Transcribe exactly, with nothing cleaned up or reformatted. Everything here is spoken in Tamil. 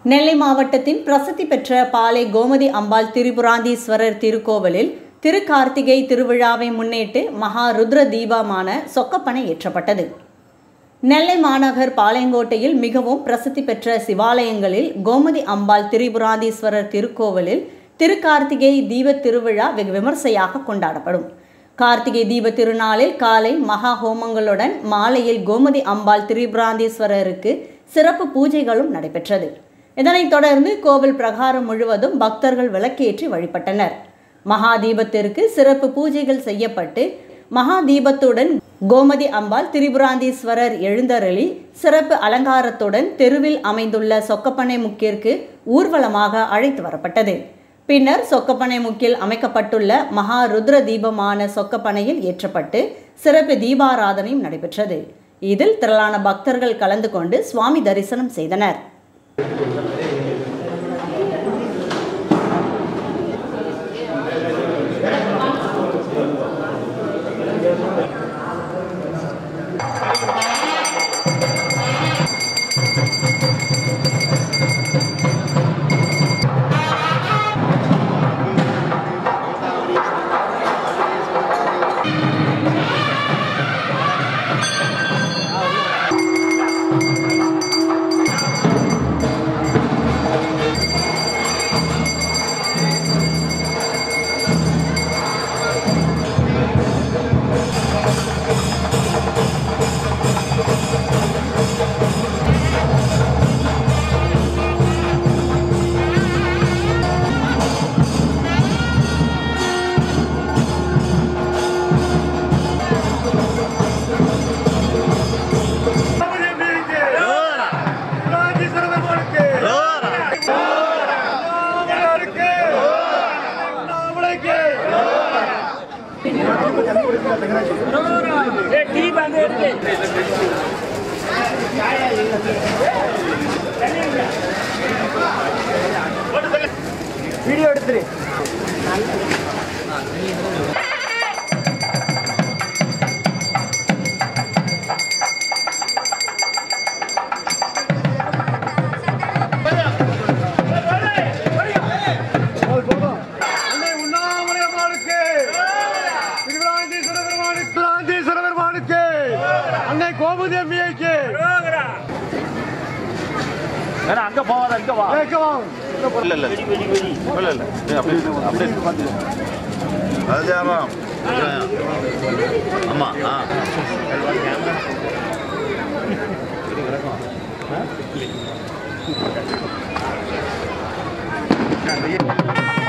நெல்லை மாவட்டத்தின் பிரசித்தி பெற்ற பாலை கோமதி அம்பாள் திரிபுராந்தீஸ்வரர் திருக்கோவிலில் திருக்கார்த்திகை திருவிழாவை முன்னிட்டு மகா ருத்ர தீபமான சொக்கப்பனை ஏற்றப்பட்டது. நெல்லை மாநகர் பாளையங்கோட்டையில் மிகவும் பிரசித்தி பெற்ற சிவாலயங்களில் கோமதி அம்பாள் திரிபுராந்தீஸ்வரர் திருக்கோவிலில் திருக்கார்த்திகை தீப திருவிழா வெகு விமர்சையாக கொண்டாடப்படும். கார்த்திகை தீப திருநாளில் காலை மகா ஹோமங்களுடன் மாலையில் கோமதி அம்பாள் திரிபுராந்தீஸ்வரருக்கு சிறப்பு பூஜைகளும் நடைபெற்றது. இதனைத் தொடர்ந்து கோவில் பிரகாரம் முழுவதும் பக்தர்கள் விளக்கேற்றி வழிபட்டனர். மகா தீபத்திற்கு சிறப்பு பூஜைகள் செய்யப்பட்டு மகா தீபத்துடன் கோமதி அம்பாள் திரிபுராந்தீஸ்வரர் எழுந்தருளி சிறப்பு அலங்காரத்துடன் தெருவில் அமைந்துள்ள சொக்கப்பனை முக்கிற்கு ஊர்வலமாக அழைத்து வரப்பட்டது. பின்னர் சொக்கப்பனை முக்கில் அமைக்கப்பட்டுள்ள மகா ருத்ர தீபமான சொக்கப்பனையில் ஏற்றப்பட்டு சிறப்பு தீபாராதனையும் நடைபெற்றது. இதில் திரளான பக்தர்கள் கலந்து கொண்டு சுவாமி தரிசனம் செய்தனர். வீடியோ எடுத்துரு. கோமதி அம்மைக்கு அங்க போவாத அங்க வா அங்க வா இல்ல இல்ல இல்ல இல்ல அப்படியே அப்படியே பாத்து ராஜாமா அம்மா ஆ